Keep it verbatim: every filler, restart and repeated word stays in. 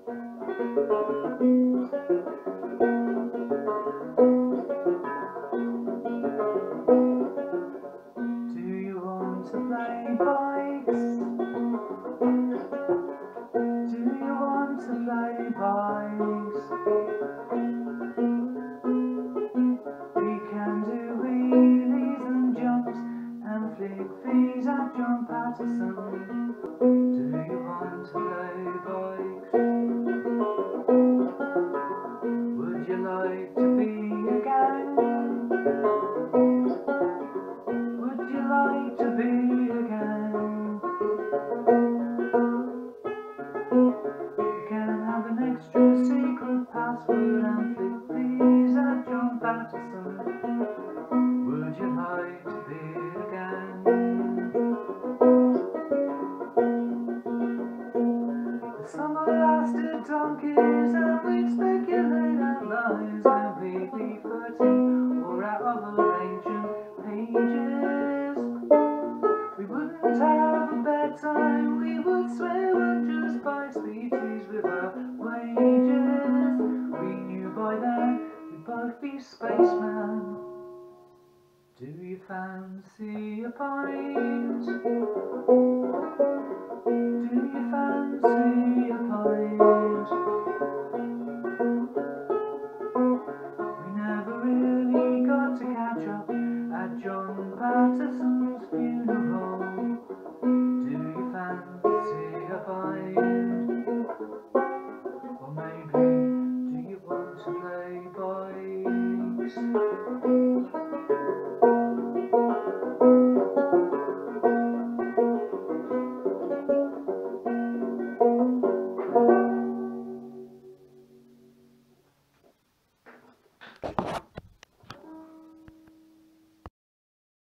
Do you want to play bikes? Do you want to play bikes? We can do wheelies and jumps and flick fees at John Patterson. Do you want to play bikes? Would you like to be a gang? Would you like to be a gang? You can have an extra secret password and flick fees at John Patterson. Would you like to be a gang? The summer lasted donkeys and we'd speculate our lives completely thirteen or out of our ancient pages. We wouldn't have a bedtime, we would swear we're just by species without wages. We knew by then we'd both be spacemen. Do you fancy a pint? Do you fancy a pint? We never really got to catch up at John Patterson's funeral.